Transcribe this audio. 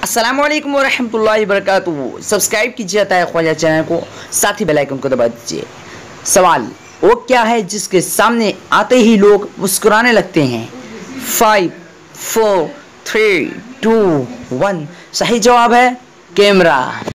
अस्सलाम वालेकुम वरहमतुल्लाहि वबरकातुहू। सब्सक्राइब कीजिए अताए ख्वाजा चैनल को, साथ ही बेल आइकन को दबा दीजिए। सवाल, वो क्या है जिसके सामने आते ही लोग मुस्कुराने लगते हैं? 5 4 3 2 1। सही जवाब है कैमरा।